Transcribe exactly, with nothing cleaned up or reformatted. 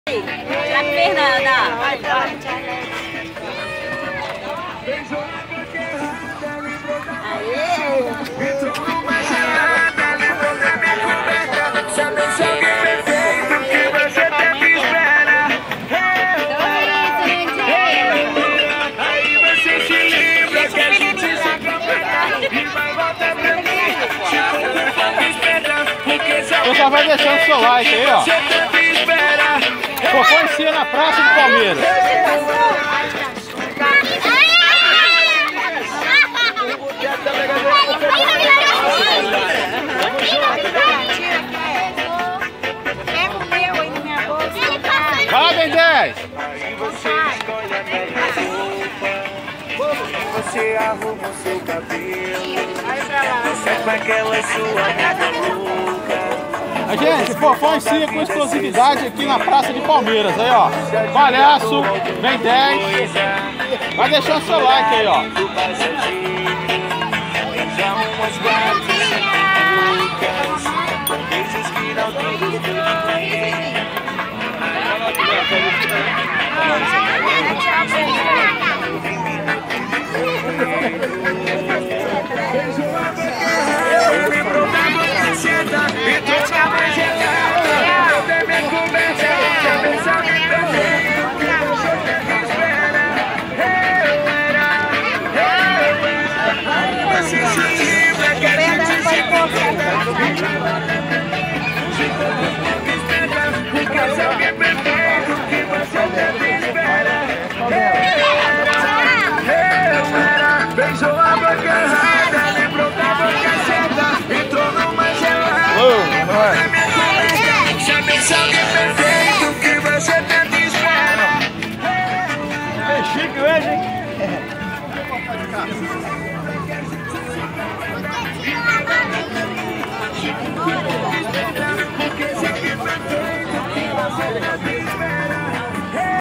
Tira a Fernanda. Vai, vai. Você vai deixando o seu like aí, ó. Fofão ensina na Praça de Palmeiras. Vai lá, Ben dez! Você arruma o seu cabelo, você com aquela sua nada louca. A gente, Fofão ensina com exclusividade aqui na Praça de Palmeiras, aí ó. Palhaço, Ben dez. Vai deixando seu like aí, ó. Beijou a boca errada, lembrou da boca certa, entrou numa gelada. Sabe se alguém perfeito que você tanto espera. É chique hoje, hein?